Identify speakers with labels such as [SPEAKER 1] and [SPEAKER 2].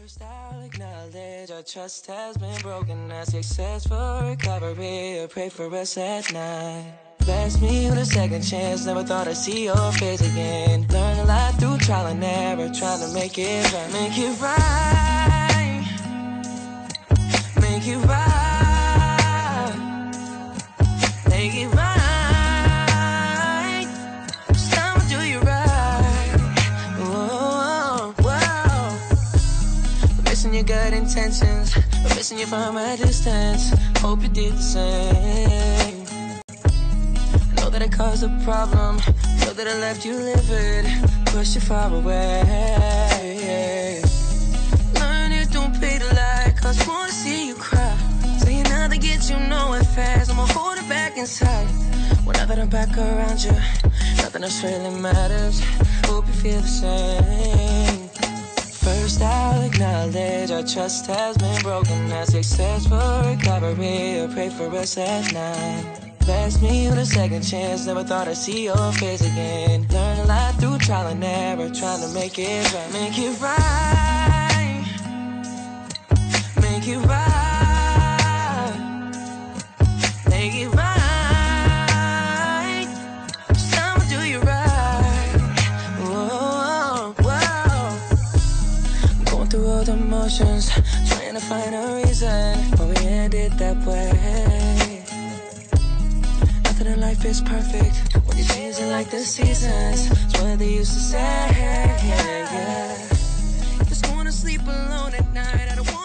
[SPEAKER 1] First, I'll acknowledge our trust has been broken. I success for recovery. I pray for us at night. Bless me with a second chance. Never thought I'd see your face again. Learn a lot through trial and error, trying to make it right. Make it right. Make it right. Make it right. It's time to do you right. Whoa, whoa. We're missing your good intentions. We're missing you from a distance. Hope you did the same. Know that I caused a problem. Know that I left you livid. Pushed you far away. Learn it, don't pay to lie. Cause I wanna see you cry. Saying nothing gets you nowhere fast. I'ma hold it back inside. Well, now that I'm back around you, nothing else really matters. Hope you feel the same. First, I'll acknowledge our trust has been broken. I success for recovery. I pray for us at night. Bless me with a second chance. Never thought I'd see your face again. Learn a lot through trial and error, trying to make it right. Make it right. Make it right. Make it right. It's time to do you right. Whoa, whoa. I'm going through all the motions, trying to find a reason why we ended that way. Nothing in life is perfect when you're changing like the seasons. It's what they used to say. Just wanna sleep alone at night. I don't